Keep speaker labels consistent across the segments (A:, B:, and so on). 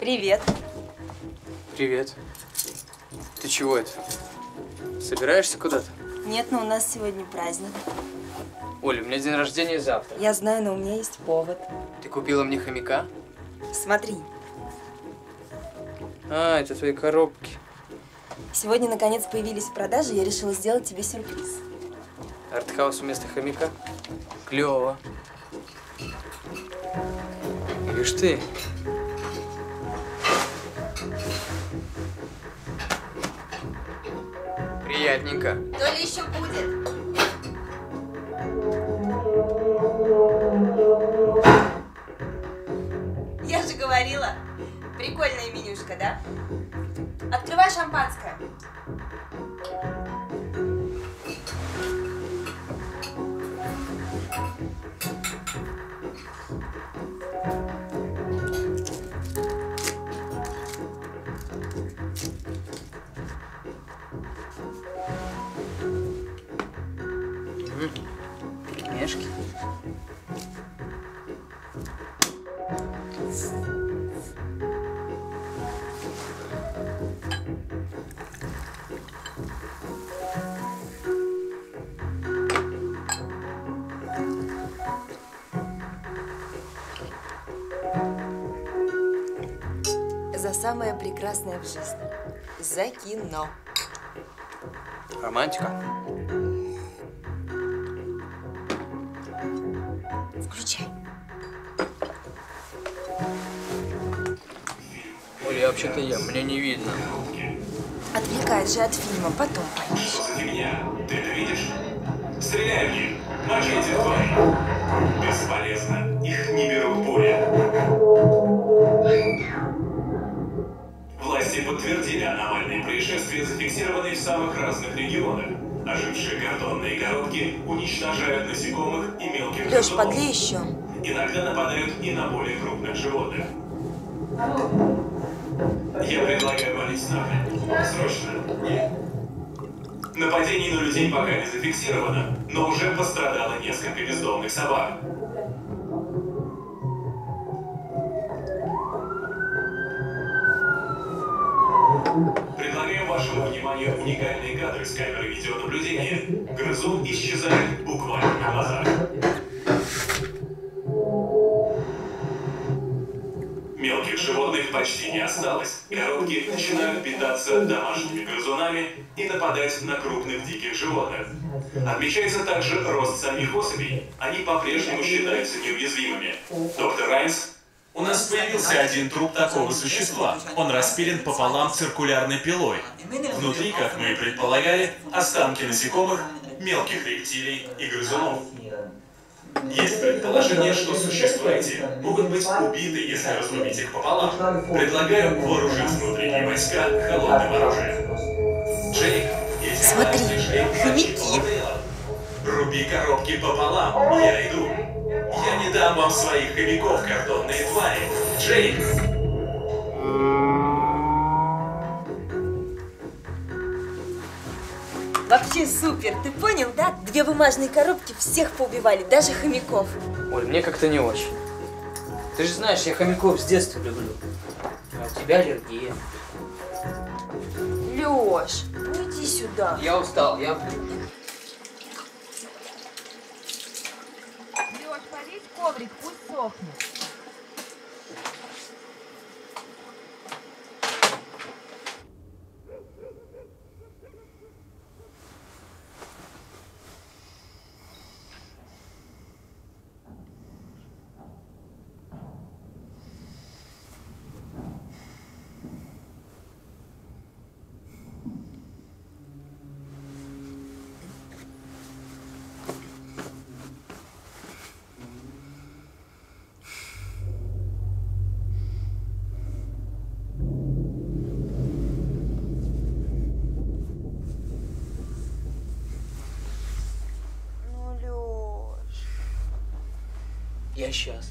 A: Привет.
B: Привет. Ты чего это? Собираешься куда-то?
A: Нет, но у нас сегодня праздник.
B: Оля, у меня день рождения завтра.
A: Я знаю, но у меня есть повод.
B: Ты купила мне хомяка?
A: Смотри.
B: А, это твои коробки.
A: Сегодня, наконец, появились в продаже, я решила сделать тебе сюрприз.
B: Артхаус вместо хомяка? Клево. Видишь ты. Приятненько.
A: То ли еще будет. Я же говорила. Прикольная менюшка, да? Открывай шампанское.
B: Пельмешки.
A: За самое прекрасное в жизни. За кино.
B: Романтика.
A: Включай.
B: Оля, я вообще-то ем, мне не видно.
A: Отвлекает же от фильма, потом поймешь.
C: Что ты меня? Ты это видишь? Стреляй в них! Мочи этих тварей! Бесполезно. Их не берут пули. Власти подтвердили аномальные происшествия, зафиксированные в самых разных регионах. Ожившие картонные коробки уничтожают насекомых и мелких
A: Лёш,
C: грызунов.
A: подлей еще.
C: Иногда нападают и на более крупных животных. Я предлагаю валить нахрен. Срочно. Нападений на людей пока не зафиксировано, но уже пострадало несколько бездомных собак. Предлагаем вашему вниманию уникальные кадры с камеры видеонаблюдения. Грызун исчезает буквально на глазах. Мелких животных почти не осталось. Коробки начинают питаться домашними грызунами и нападать на крупных диких животных. Отмечается также рост самих особей. Они по-прежнему считаются неуязвимыми. Доктор Райнс?
D: У нас появился один труп такого существа. Он распилен пополам циркулярной пилой. Внутри, как мы и предполагали, останки насекомых, мелких рептилий и грызунов. Есть предположение, что существа эти могут быть убиты, если разрубить их пополам. Предлагаю вооружить внутренние войска холодным оружием. Джейк, эти
A: Смотри, хомяки.
D: Руби коробки пополам, я иду. Я не дам вам своих хомяков, картонные твари. Джейк!
A: Вообще супер, ты понял, да? 2 бумажные коробки всех поубивали, даже хомяков.
B: Оль, мне как-то не очень. Ты же знаешь, я хомяков с детства люблю. А у тебя аллергия.
A: Лёш, ну иди сюда.
B: Я устал, я...
E: Лёш, повесь коврик, пусть сохнет.
A: Ну, Лёш.
B: Я сейчас.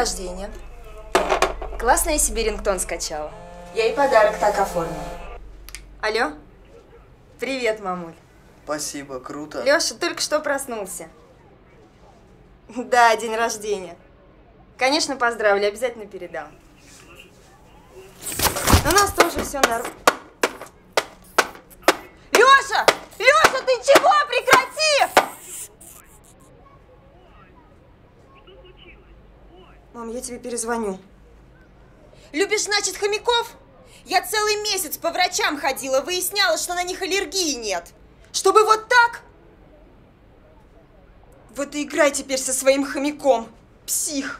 A: рождения. Классно я себе рингтон скачала. Я ей подарок так оформила. Алло? Привет, мамуль.
F: Спасибо, круто.
A: Лёша только что проснулся. Да, день рождения. Конечно, поздравлю, обязательно передам. У нас тоже все нормально. Лёша! Лёша, ты чего? Прекрати! Мам, я тебе перезвоню. Любишь, значит, хомяков? Я целый месяц по врачам ходила, выясняла, что на них аллергии нет. Чтобы вот так? Вот и играй теперь со своим хомяком, псих.